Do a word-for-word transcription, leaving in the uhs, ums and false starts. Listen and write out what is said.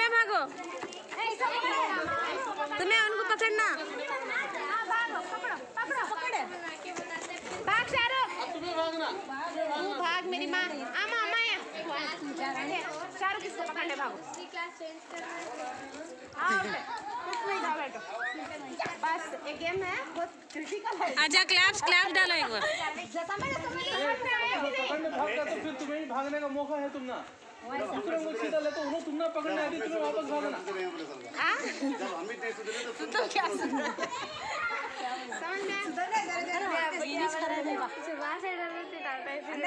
भागो। तुम्हें उनको पकड़ना। भाग शाहरुख। तुम्हें भागना। तू भाग मेरी माँ। आमा आमा है। शाहरुख किसको पकड़ ले भागो। बस एक गेम है बहुत क्रिटिकल है। आजा क्लैप्स क्लैप्स डालो एक बार। पकड़ने भागता तो फिर तुम्हें भागने का मौका है तुम ना। दूसरे को सीधा ले तो उन्हें तुम ना पकड़ने आती तुम्हें वापस भागना। तो क्या समझ में?